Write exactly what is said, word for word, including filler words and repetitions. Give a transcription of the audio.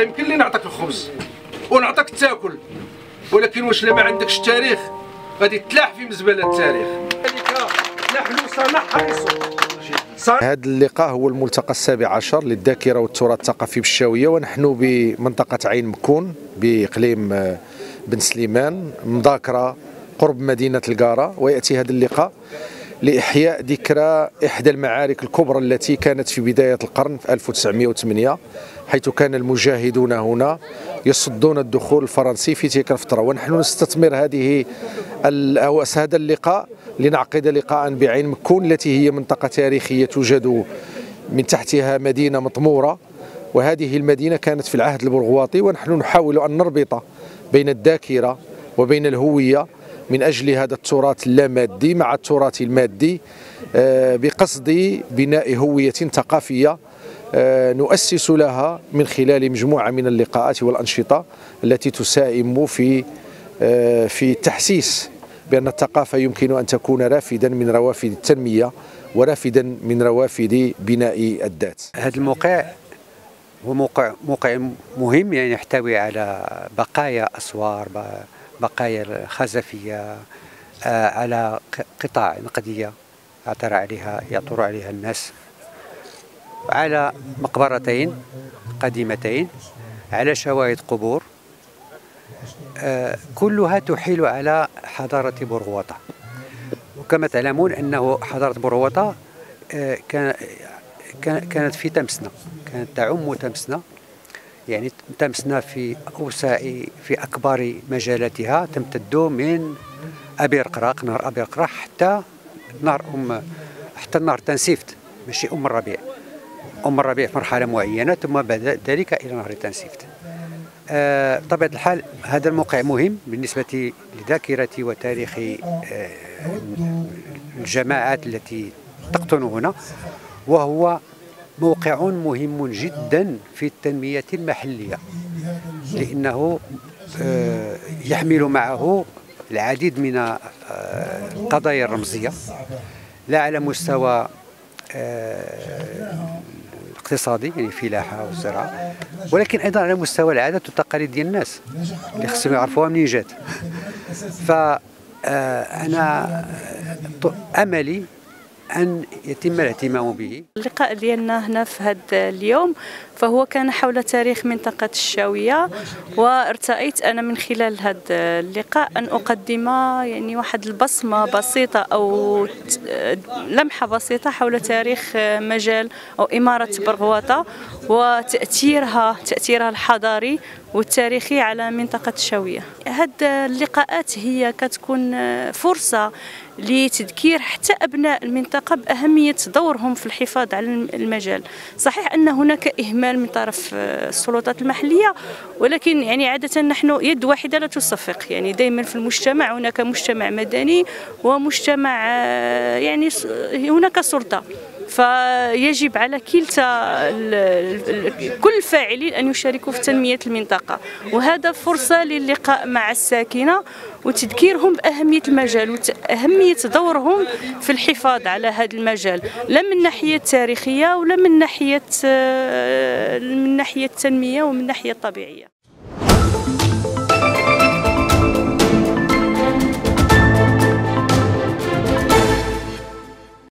يمكن لي نعطيك الخبز ونعطيك تاكل، ولكن واش لا ما عندكش التاريخ غادي تلاح في مزبله التاريخ. لذلك نحن سنحرص. هذا اللقاء هو الملتقى السابع عشر للذاكرة والتراث الثقافي بالشاوية، ونحن بمنطقة عين مكون بإقليم بن سليمان مذاكرة قرب مدينة القارة. ويأتي هذا اللقاء لإحياء ذكرى إحدى المعارك الكبرى التي كانت في بداية القرن في ألف وتسعمائة وثمانية، حيث كان المجاهدون هنا يصدون الدخول الفرنسي في تلك الفترة. ونحن نستثمر هذه هذا اللقاء لنعقد لقاء بعين مكون التي هي منطقة تاريخية توجد من تحتها مدينة مطمورة، وهذه المدينة كانت في العهد البرغواطي. ونحن نحاول أن نربط بين الذاكرة وبين الهوية من أجل هذا التراث اللامادي مع التراث المادي بقصد بناء هوية ثقافية نؤسس لها من خلال مجموعة من اللقاءات والأنشطة التي تساهم في في تحسيس بأن الثقافة يمكن أن تكون رافدا من روافد التنمية ورافدا من روافد بناء الذات. هذا الموقع هو موقع موقع مهم، يعني يحتوي على بقايا أسوار، بقايا الخزفية، على قطع نقدية يعثر عليها يعثر عليها الناس، على مقبرتين قديمتين، على شواهد قبور، كلها تحيل على حضارة برغوثة. وكما تعلمون أنه حضارة برغوثة كانت في تمسنا، كانت تعم تمسنا، يعني تمسنا في أوسع في أكبر مجالاتها، تمتد من أبي رقراق، نهر أبي رقراق، حتى نهر أم حتى نهر تنسيفت، ماشي أم الربيع، أم الربيع في مرحلة معينة، ثم بعد ذلك إلى نهر تنسيفت. آه بطبيعة الحال هذا الموقع مهم بالنسبة لذاكرة وتاريخ آه الجماعات التي تقطن هنا، وهو موقع مهم جدا في التنمية المحلية، لأنه آه يحمل معه العديد من آه القضايا الرمزية، لا على مستوى آه الاقتصادي يعني الفلاحة والزراعة، ولكن أيضا على مستوى العادات والتقاليد ديال الناس اللي خصهم يعرفوها منين جات. فأنا أملي أن يتم الاهتمام به. اللقاء ديالنا هنا في هذا اليوم فهو كان حول تاريخ منطقة الشاوية، وارتأيت أنا من خلال هذا اللقاء أن أقدم يعني واحد البصمة بسيطة أو لمحة بسيطة حول تاريخ مجال أو إمارة برغوثة وتأثيرها تأثيرها الحضاري والتاريخي على منطقة الشاوية. هاد اللقاءات هي كتكون فرصة لتذكير حتى أبناء المنطقة بأهمية دورهم في الحفاظ على المجال. صحيح أن هناك إهمال من طرف السلطات المحلية، ولكن يعني عادة نحن يد واحدة لا تصفق، يعني دائما في المجتمع هناك مجتمع مدني ومجتمع يعني هناك سلطة، فيجب على كلتا كل الفاعلين أن يشاركوا في تنمية المنطقة. وهذا فرصة للقاء مع الساكنة وتذكيرهم بأهمية المجال وأهمية دورهم في الحفاظ على هذا المجال، لا من الناحية التاريخية ولا من ناحية من ناحية التنمية ومن الناحية الطبيعية.